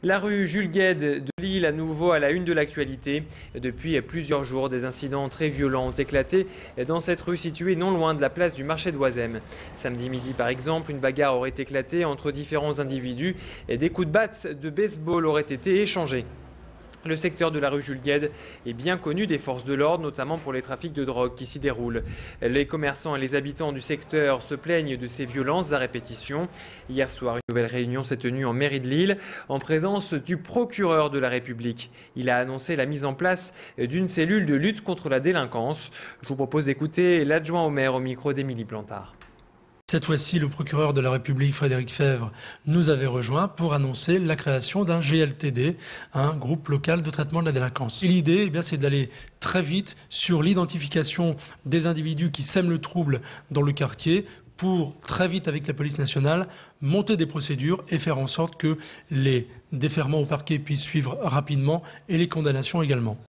La rue Jules Guesde de Lille, à nouveau à la une de l'actualité. Depuis plusieurs jours, des incidents très violents ont éclaté dans cette rue située non loin de la place du marché d'Oisem. Samedi midi, par exemple, une bagarre aurait éclaté entre différents individus et des coups de batte de baseball auraient été échangés. Le secteur de la rue Jules Guesde est bien connu des forces de l'ordre, notamment pour les trafics de drogue qui s'y déroulent. Les commerçants et les habitants du secteur se plaignent de ces violences à répétition. Hier soir, une nouvelle réunion s'est tenue en mairie de Lille en présence du procureur de la République. Il a annoncé la mise en place d'une cellule de lutte contre la délinquance. Je vous propose d'écouter l'adjoint au maire au micro d'Émilie Plantard. Cette fois-ci, le procureur de la République, Frédéric Fèvre, nous avait rejoint pour annoncer la création d'un GLTD, un groupe local de traitement de la délinquance. Et l'idée, c'est d'aller très vite sur l'identification des individus qui sèment le trouble dans le quartier pour, très vite avec la police nationale, monter des procédures et faire en sorte que les déferrements au parquet puissent suivre rapidement et les condamnations également.